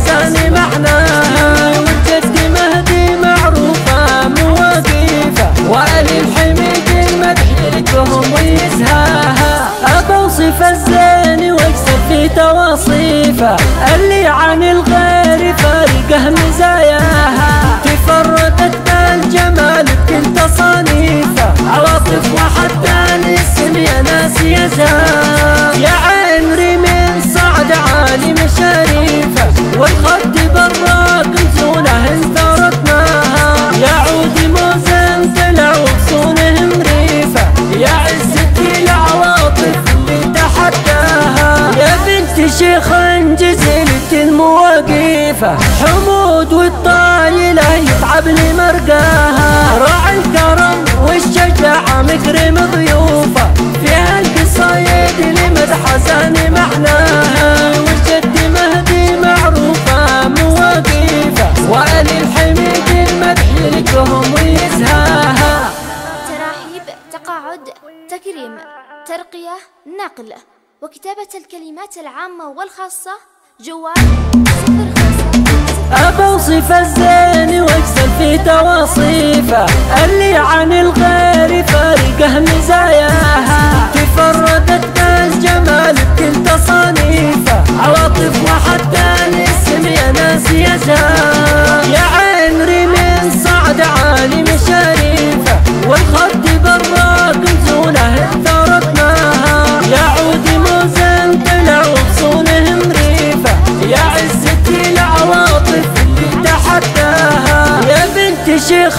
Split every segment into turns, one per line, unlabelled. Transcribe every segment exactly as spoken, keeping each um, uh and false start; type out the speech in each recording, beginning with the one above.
مدحزان معناها. والجد مهدي معروفة مواقيفه، وآل الحميد المدح لكم ويزهاها. أبى أوصف الزين واكسب في تواصيفه، اللي عن الغير فارقه مزاياها. تفردت بالجمال بكل تصانيفه، عواطف وحتى الاسم يا ناس يزهاها. يا عمري من صعد عالي مشاريفه، والخد براق نزوله انثرتناها. يا عودي موزن دلع وغصونه مريفه، يا عزتي العواطف اللي تحداها. يا بنت شيخ جزيلة مواقيفه، حمود والطايله يتعب لمرقاها. راعي الكرم والشجاعه مكرم ضيوفه، فيها القصايد لمدحزان معناها. والجد مهدي معروفه مواقيفه، وآل الحميد المدح لكم ويزهاها.
تراحيب، تقاعد، تكريم، ترقية، نقل، وكتابة الكلمات العامة والخاصة. جوال صفر خمسة.
أبى أوصف الزين واكسب في تواصيفه، اللي عن الغير فارقه مزاياها. تفردت بالجمال بكل تصانيفه، عواطف وحتى الاسم يا ناس يزهاها. يا عمري من صعد عالي مشاريفه، والخد براق نزوله انثرتناها. يا عودي موزن دلع وغصونه مريفه، يا عزتي العواطف اللي تحداها. يا بنت شيخ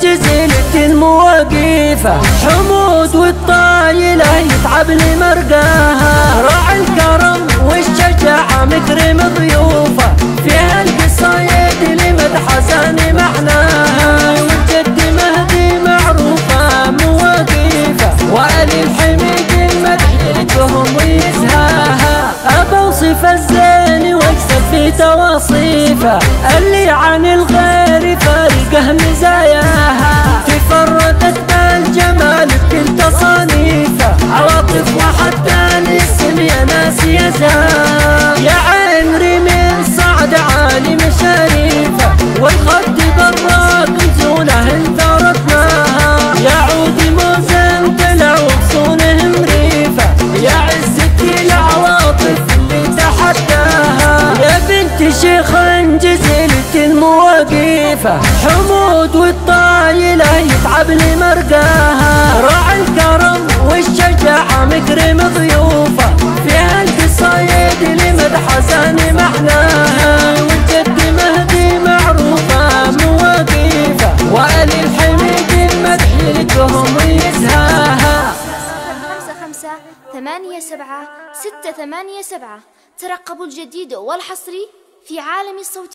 جزيلة مواقيفه، حمود والطايله يتعب لمرقاها. راعي الكرم والشجاعه مكرم ضيوفه، فيها القصايد لمدحزان معناها. والجد مهدي معروفه مواقيفه، وآل الحميد المدح لكم ويزهاها. أبى أوصف الزين واكسب في تواصيفه، اللي عن الغير فارقه مزاياها. تفردت بالجمال بكل تصانيفه، عواطف وحتى الاسم يا ناس يزهاها. يا عمري من صعد عالي مشاريفه، والخد براق نزوله انثرتناها. يا عودي موزن دلع وغصونه مريفه، يا عزتي العواطف اللي تحداها. يا بنت شيخ جزيلة مواقيفه، حمود والطايله يتعب لمرقاها. راعي الكرم والشجاعه مكرم ضيوفه، فيها القصايد لمدحزان معناها. والجد مهدي معروفه مواقيفه، وآل الحميد المدح لكم ويزهاها.
خمسة خمسة ثمانية سبعة ستة ثمانية سبعة. ترقبوا الجديد والحصري في عالم الصوت.